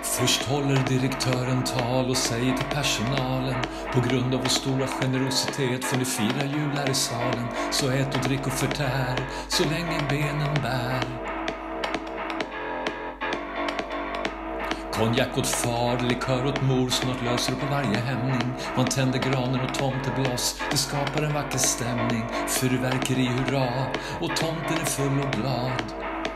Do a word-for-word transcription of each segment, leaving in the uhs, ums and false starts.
Först håller direktören tal och säger till personalen: på grund av vår stora generositet får ni fira jul här i salen. Så ät och drick och förtär så länge benen bär. Konjak åt far, likör åt mor, snart löser du på varje hämning. Man tänder granen och tomtebloss, det skapar en vacker stämning. Fyrverkeri hurra, och tomten är full och glad.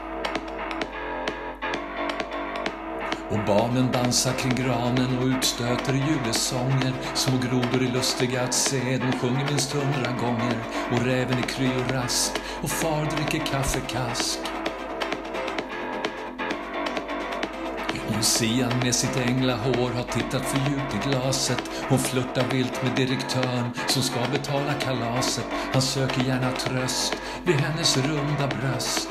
Och barnen dansar kring granen och utstöter julesånger. Små grodor är lustiga att se, de sjunger minst hundra gånger. Och räven är kry och rask, och far dricker kaffekask. Lucian med sitt änglahår har tittat för djupt i glaset. Hon flörtar vilt med direktören som ska betala kalaset. Han söker gärna tröst vid hennes runda bröst.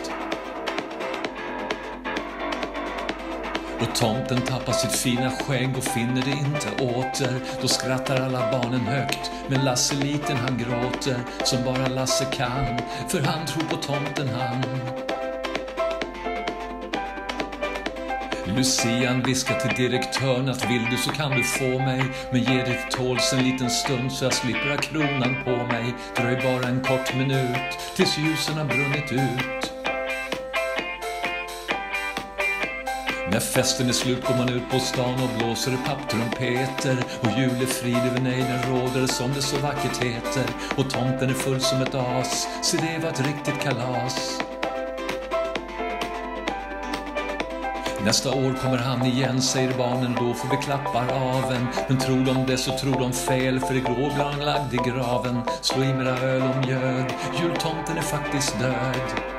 Och tomten tappar sitt fina skägg och finner det inte åter. Då skrattar alla barnen högt, men Lasse liten han gråter som bara Lasse kan, för han tror på tomten han. Lucian viskar till direktören att vill du så kan du få mig, men ge det till tåls en liten stund så jag slipper ha kronan på mig. Dröj bara en kort minut tills ljusen har brunnit ut. När festen är slut går man ut på stan och blåser i papptrumpeter. Och julefrid över nejden råder som det så vackert heter. Och tomten är full som ett as, så det var ett riktigt kalas. Nästa år kommer han igen, säger barnen, då får vi klappar av en. Men tror de det så tror de fel, för igår blev han lagd i graven. Slå i mera öl och mjöd, jultomten är faktiskt död.